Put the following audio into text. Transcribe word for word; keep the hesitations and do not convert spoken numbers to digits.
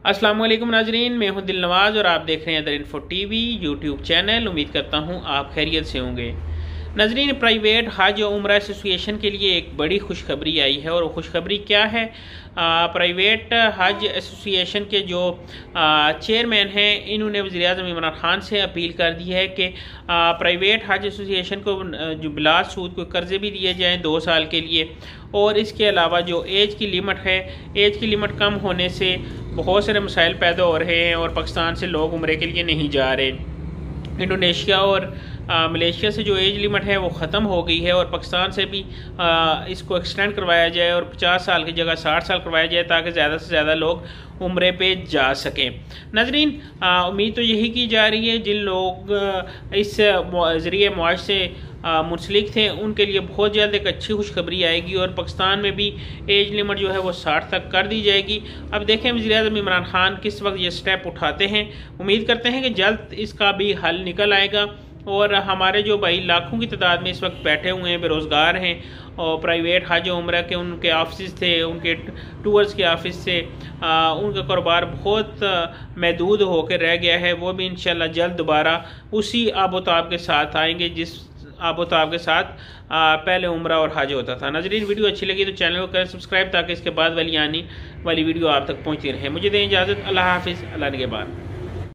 अस्सलाम वालेकुम नाजरीन, मैं हूं दिल नवाज़ और आप देख रहे हैं the info TV YouTube channel. उम्मीद करता हूं आप खैरियत से होंगे। नाजरीन, प्राइवेट हज और उम्रा एसोसिएशन के लिए एक बड़ी खुशखबरी आई है। और वो खुशखबरी क्या है? आ, प्राइवेट हज एसोसिएशन के जो चेयरमैन हैं, इन्होंने वज़ीर आज़म इमरान खान से अपील कर दी है कि आ, प्राइवेट हज एसोसिएशन को जो बिला सूद को कर्ज़े भी दिए जाएँ दो साल के लिए। और इसके अलावा जो एज की लिमिट है, एज की लिमिट कम होने से बहुत सारे मसाइल पैदा हो रहे हैं और पाकिस्तान से लोग उम्रे के लिए नहीं जा रहे। इंडोनेशिया और आ, मलेशिया से जो एज लिमिट है वो ख़त्म हो गई है और पाकिस्तान से भी आ, इसको एक्सटेंड करवाया जाए और पचास साल की जगह साठ साल करवाया जाए ताकि ज़्यादा से ज़्यादा लोग उम्रे पे जा सकें। नाजरीन, उम्मीद तो यही की जा रही है जिन लोग इस ज़रिए मुआश से मुंसलिक थे उनके लिए बहुत जल्द एक अच्छी खुशखबरी आएगी और पाकिस्तान में भी एज लिमिट जो है वो साठ तक कर दी जाएगी। अब देखें वज़ीर आज़म इमरान खान किस वक्त ये स्टेप उठाते हैं। उम्मीद करते हैं कि जल्द इसका भी हल निकल आएगा। और हमारे जो भाई लाखों की तादाद में इस वक्त बैठे हुए हैं, बेरोज़गार हैं और प्राइवेट हज उम्रा के उनके ऑफिस थे, उनके टूर्स के ऑफिस थे, आ, उनका कारोबार बहुत महदूद होकर रह गया है, वो भी इंशाल्लाह जल्द दोबारा उसी आबोताब के साथ आएंगे जिस आबोताब के साथ आ, पहले उम्रा और हज होता था। नाज़रीन, वीडियो अच्छी लगी तो चैनल को करें सब्सक्राइब ताकि इसके बाद वाली आने वाली वीडियो आप तक पहुँचती रहे। मुझे दें इजाज़त। अल्लाह हाफिज़। अल्लाह निगहबान।